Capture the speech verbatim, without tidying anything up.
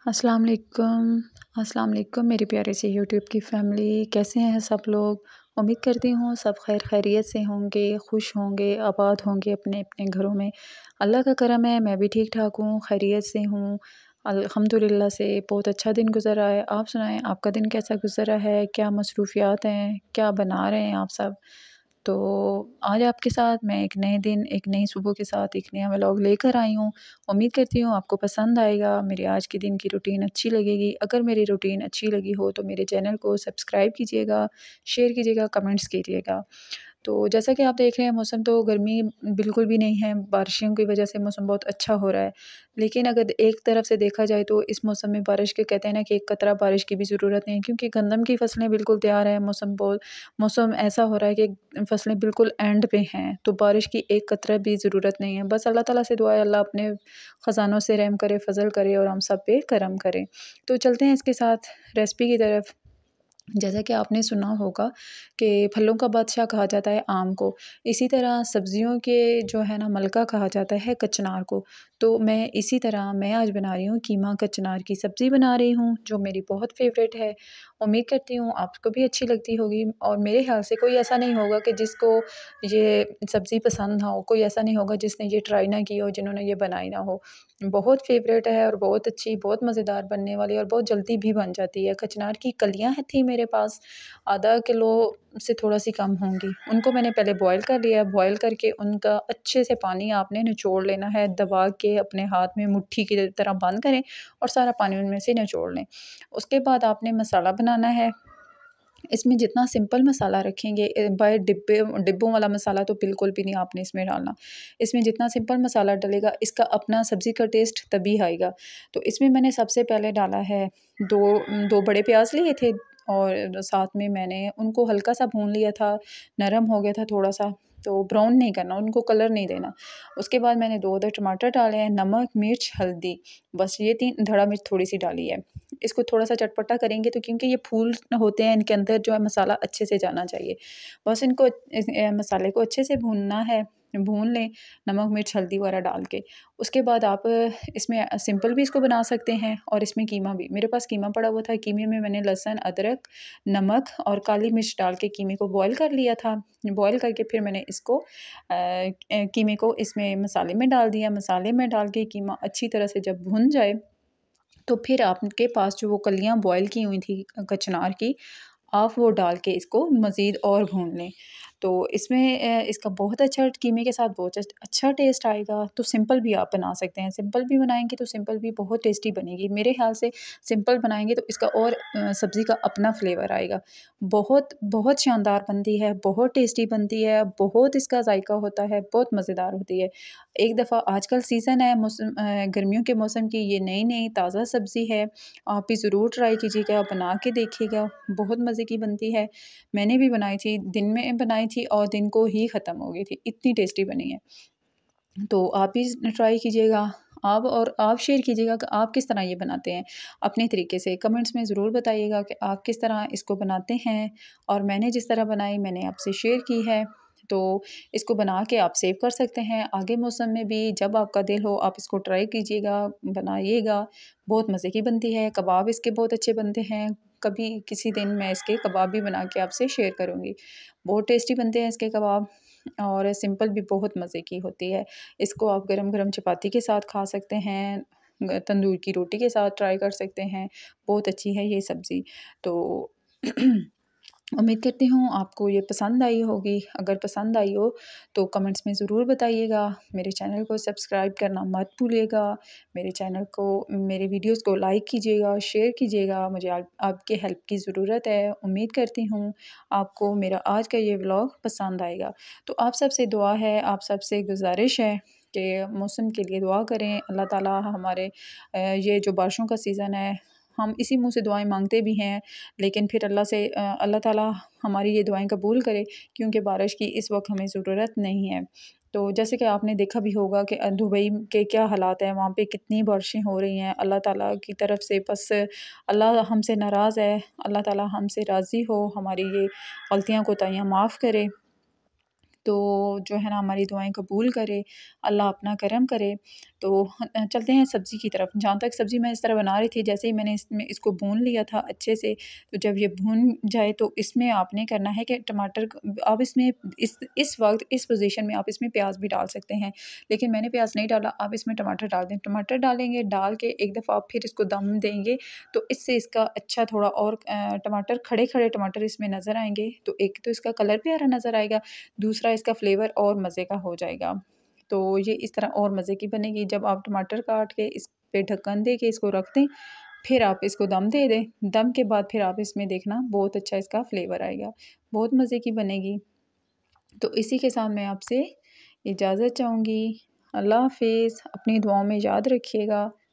अस्सलाम वालेकुम अस्सलाम वालेकुम मेरी प्यारे से यूट्यूब की फ़ैमिली, कैसे हैं सब लोग। उम्मीद करती हूँ सब खैर खैरियत से होंगे, खुश होंगे, आबाद होंगे अपने अपने घरों में। अल्लाह का करम है, मैं भी ठीक ठाक हूँ, खैरियत से हूँ अल्हम्दुलिल्लाह से। बहुत अच्छा दिन गुज़रा है। आप सुनाएं, आपका दिन कैसा गुज़रा है? क्या मसरूफ़ियात हैं? क्या बना रहे हैं आप सब? तो आज आपके साथ मैं एक नए दिन, एक नई सुबह के साथ एक नया व्लॉग लेकर आई हूँ। उम्मीद करती हूँ आपको पसंद आएगा, मेरे आज के दिन की रूटीन अच्छी लगेगी। अगर मेरी रूटीन अच्छी लगी हो तो मेरे चैनल को सब्सक्राइब कीजिएगा, शेयर कीजिएगा, कमेंट्स कीजिएगा। तो जैसा कि आप देख रहे हैं, मौसम तो गर्मी बिल्कुल भी नहीं है, बारिशों की वजह से मौसम बहुत अच्छा हो रहा है। लेकिन अगर एक तरफ से देखा जाए तो इस मौसम में बारिश के कहते हैं ना कि एक कतरा बारिश की भी ज़रूरत नहीं है, क्योंकि गंदम की फसलें बिल्कुल तैयार हैं। मौसम बहुत मौसम ऐसा हो रहा है कि फसलें बिल्कुल एंड पे हैं, तो बारिश की एक कतरा भी ज़रूरत नहीं है। बस अल्लाह ताला से दुआ है, अल्लाह अपने ख़ज़ानों से रहम करे, फ़ज़ल करे और हम सब पे करम करे। तो चलते हैं इसके साथ रेसिपी की तरफ। जैसा कि आपने सुना होगा कि फलों का बादशाह कहा जाता है आम को, इसी तरह सब्जियों के जो है ना मलका कहा जाता है कचनार को। तो मैं इसी तरह मैं आज बना रही हूँ कीमा कचनार की सब्ज़ी बना रही हूँ, जो मेरी बहुत फेवरेट है। उम्मीद करती हूँ आपको भी अच्छी लगती होगी, और मेरे ख्याल से कोई ऐसा नहीं होगा कि जिसको ये सब्ज़ी पसंद ना हो, कोई ऐसा नहीं होगा जिसने ये ट्राई ना की हो, जिन्होंने ये बनाई ना हो। बहुत फेवरेट है और बहुत अच्छी, बहुत मज़ेदार बनने वाली, और बहुत जल्दी भी बन जाती है। कचनार की कलियाँ थी मेरे पास, आधा किलो से थोड़ा सी कम होंगी। उनको मैंने पहले बॉयल कर लिया। बॉयल करके उनका अच्छे से पानी आपने निचोड़ लेना है, दबा के अपने हाथ में मुट्ठी की तरह बंद करें और सारा पानी उनमें से निचोड़ लें। उसके बाद आपने मसाला बनाना है। इसमें जितना सिंपल मसाला रखेंगे, बाय डिब्बे डिब्बों वाला मसाला तो बिल्कुल भी नहीं आपने इसमें डालना। इसमें जितना सिंपल मसाला डलेगा, इसका अपना सब्ज़ी का टेस्ट तभी आएगा। तो इसमें मैंने सबसे पहले डाला है दो दो बड़े प्याज लिए थे, और साथ में मैंने उनको हल्का सा भून लिया था, नरम हो गया था थोड़ा सा। तो ब्राउन नहीं करना, उनको कलर नहीं देना। उसके बाद मैंने दो अदर टमाटर डाले हैं, नमक, मिर्च, हल्दी, बस ये तीन, धड़ा मिर्च थोड़ी सी डाली है। इसको थोड़ा सा चटपटा करेंगे तो, क्योंकि ये फूल होते हैं, इनके अंदर जो है मसाला अच्छे से जाना चाहिए। बस इनको इस अ, मसाले को अच्छे से भूनना है, भून लें नमक, मिर्च, हल्दी वगैरह डाल के। उसके बाद आप इसमें सिंपल भी इसको बना सकते हैं, और इसमें कीमा भी, मेरे पास कीमा पड़ा हुआ था। कीमे में मैंने लहसुन, अदरक, नमक और काली मिर्च डाल के कीमे को बॉयल कर लिया था। बॉयल करके फिर मैंने इसको अ, कीमे को इसमें मसाले में डाल दिया। मसाले में डाल के कीमा अच्छी तरह से जब भुन जाए, तो फिर आपके पास जो वो कलियाँ बॉयल की हुई थी कचनार की, आप वो डाल के इसको मज़ीद और भून लें। तो इसमें अ, इसका बहुत अच्छा कीमे के साथ बहुत अच अच्छा टेस्ट आएगा। तो सिंपल भी आप बना सकते हैं। सिंपल भी बनाएँगे तो सिंपल भी बहुत टेस्टी बनेगी। मेरे ख़्याल से सिंपल बनाएँगे तो इसका और अ, सब्ज़ी का अपना फ्लेवर आएगा। बहुत, बहुत शानदार बनती है, बहुत टेस्टी बनती है, बहुत इसका ज़ायका होता है, बहुत मज़ेदार होती है। एक दफ़ा आजकल सीज़न है मौसम अ, गर्मियों के मौसम की, ये नई-नई ताज़ा सब्ज़ी है। आप भी ज़रूर ट्राई कीजिएगा, बना के देखिएगा, बहुत मज़े की बनती है। मैंने भी बनाई थी, दिन में बनाई थी और दिन को ही ख़त्म हो गई थी, इतनी टेस्टी बनी है। तो आप भी ट्राई कीजिएगा। आप और आप शेयर कीजिएगा कि आप किस तरह ये बनाते हैं अपने तरीके से। कमेंट्स में ज़रूर बताइएगा कि आप किस तरह इसको बनाते हैं, और मैंने जिस तरह बनाई मैंने आपसे शेयर की है। तो इसको बना के आप सेव कर सकते हैं। आगे मौसम में भी जब आपका दिल हो आप इसको ट्राई कीजिएगा, बनाइएगा। बहुत मज़े की बनती है। कबाब इसके बहुत अच्छे बनते हैं। कभी किसी दिन मैं इसके कबाब भी बना के आपसे शेयर करूँगी। बहुत टेस्टी बनते हैं इसके कबाब, और सिंपल भी बहुत मज़े की होती है। इसको आप गरम-गरम चपाती के साथ खा सकते हैं, ग तंदूर की रोटी के साथ ट्राई कर सकते हैं। बहुत अच्छी है ये सब्ज़ी। तो उम्मीद करती हूँ आपको ये पसंद आई होगी। अगर पसंद आई हो तो कमेंट्स में ज़रूर बताइएगा। मेरे चैनल को सब्सक्राइब करना मत भूलिएगा। मेरे चैनल को, मेरे वीडियोस को लाइक कीजिएगा, शेयर कीजिएगा। मुझे आप, आपके हेल्प की ज़रूरत है। उम्मीद करती हूँ आपको मेरा आज का ये व्लॉग पसंद आएगा। तो आप सबसे दुआ है, आप सबसे गुजारिश है कि मौसम के लिए दुआ करें। अल्लाह ताला हमारे अ, ये जो बारिशों का सीज़न है, हम इसी मुँह से दुआएँ मांगते भी हैं, लेकिन फिर अल्लाह से अ, अल्लाह ताला हमारी ये दुआएँ कबूल करे, क्योंकि बारिश की इस वक्त हमें ज़रूरत नहीं है। तो जैसे कि आपने देखा भी होगा कि अ, दुबई के क्या हालात हैं, वहाँ पे कितनी बारिशें हो रही हैं। अल्लाह ताला की तरफ से बस अल्लाह हमसे नाराज़ है, अल्लाह ताला हमसे राज़ी हो, हमारी ये गलतियाँ कोताहियाँ माफ़ करे। तो जो है ना हमारी दुआएं कबूल करे, अल्लाह अपना करम करे। तो चलते हैं सब्ज़ी की तरफ। जहाँ तक सब्ज़ी मैं इस तरह बना रही थी, जैसे ही मैंने इसमें इसको भून लिया था अच्छे से, तो जब ये भून जाए तो इसमें आपने करना है कि टमाटर आप इसमें इस इस वक्त इस पोजीशन में आप इसमें प्याज भी डाल सकते हैं, लेकिन मैंने प्याज नहीं डाला। आप इसमें टमाटर डाल दें। टमाटर डालेंगे, डाल के एक दफ़ा आप फिर इसको दम देंगे, तो इससे इसका अच्छा थोड़ा और टमाटर खड़े खड़े टमाटर इसमें नज़र आएंगे। तो एक तो इसका कलर प्यारा नज़र आएगा, दूसरा इसका फ्लेवर और मज़े का हो जाएगा। तो ये इस तरह और मज़े की बनेगी। जब आप टमाटर काट के इस पे ढक्कन दे के इसको रख दें, फिर आप इसको दम दे दें। दम के बाद फिर आप इसमें देखना बहुत अच्छा इसका फ्लेवर आएगा, बहुत मज़े की बनेगी। तो इसी के साथ मैं आपसे इजाज़त चाहूँगी। अल्लाह हाफ़िज़। अपनी दुआओं में याद रखिएगा।